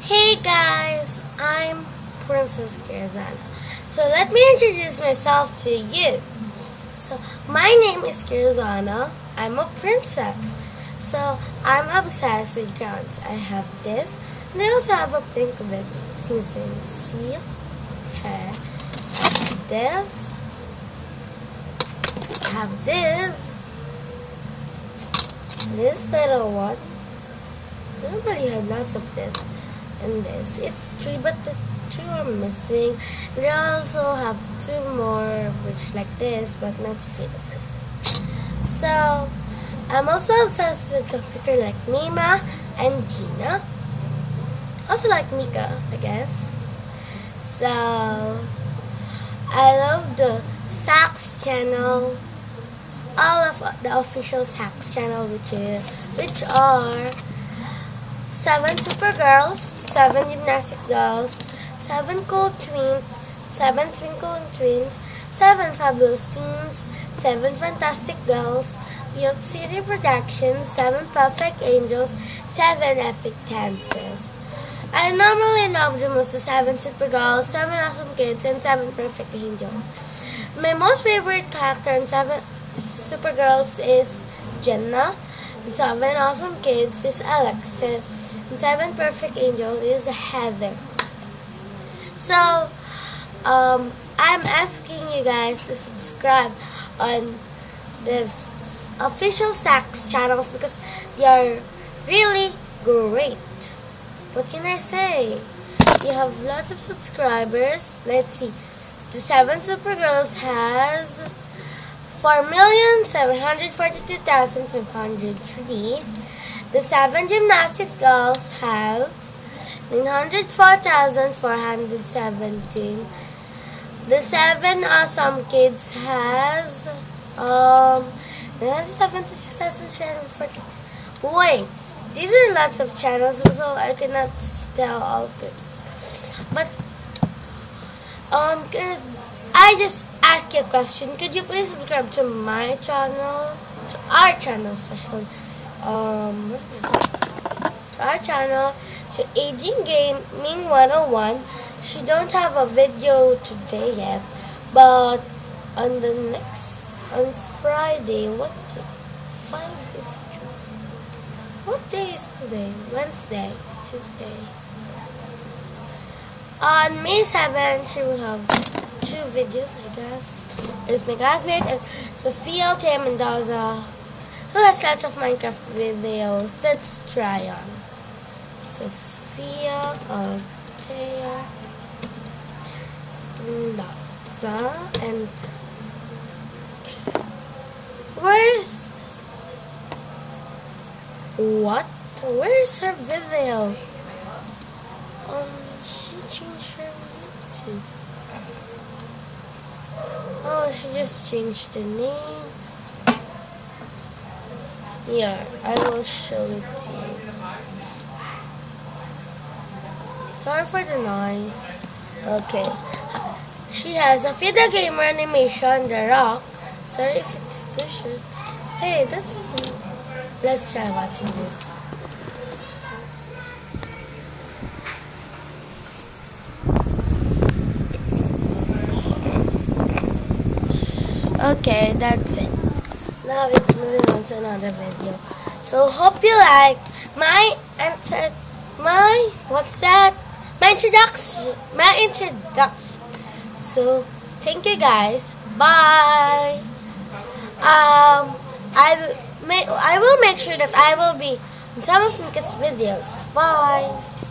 Hey guys, I'm Princess Kirzana. So let me introduce myself to you. So my name is Kirzana. I'm a princess. So I'm obsessed with crowns. I have this, and I also have a pink wig. It's missing. See? Okay. This. I have this. This little one. Everybody have lots of this. And this. It's three, but the two are missing. And I also have two more, which like this, but not so fit of this. So I'm also obsessed with computer like Nima and Gina. Also like Mika, I guess. So I love the Sax channel. All of the official Sax channel, which are 7 Supergirls, 7 Gymnastics Girls, 7 Cool Twins, 7 Twinkle Twins, 7 Fabulous Teens, 7 Fantastic Girls, Youth City Productions, 7 Perfect Angels, 7 Epic Dancers. I normally love the most the 7 Supergirls, 7 Awesome Kids, and 7 Perfect Angels. My most favorite character in 7 Supergirls is Jenna, and 7 Awesome Kids is Alexis, and 7 Perfect Angels is Heather. So, I'm asking you guys to subscribe on this official Sax channels because they are really great. What can I say? You have lots of subscribers. Let's see. The 7 Supergirls has 4,742,503. The 7 Gymnastics Girls have 904,417. The 7 Awesome Kids has 976,340. Wait, these are lots of channels, so I cannot tell all of this. But could I just ask you a question? Could you please subscribe to my channel, to our channel especially? To our channel, to Aging Gaming 101. She don't have a video today yet, but on Friday, what day? 5 is Tuesday. What day is today? Wednesday, Tuesday. On May 7th, she will have 2 videos, I guess. It's my classmate and Sophia Altea Mendoza, who has lots of Minecraft videos. Let's try on. Sophia Altea Mendoza and where's her video? She changed her YouTube. Oh, she just changed the name. Here, I will show it to you. Sorry for the noise. Okay. She has a Fida Gamer animation, The Rock. Sorry if it's too short. Hey, that's me. Let's try watching this. Okay, that's it. Now it's moving on to another video. So hope you like my introduction. So thank you guys. Bye. I will make sure that I will be on some of Mika's videos. Bye.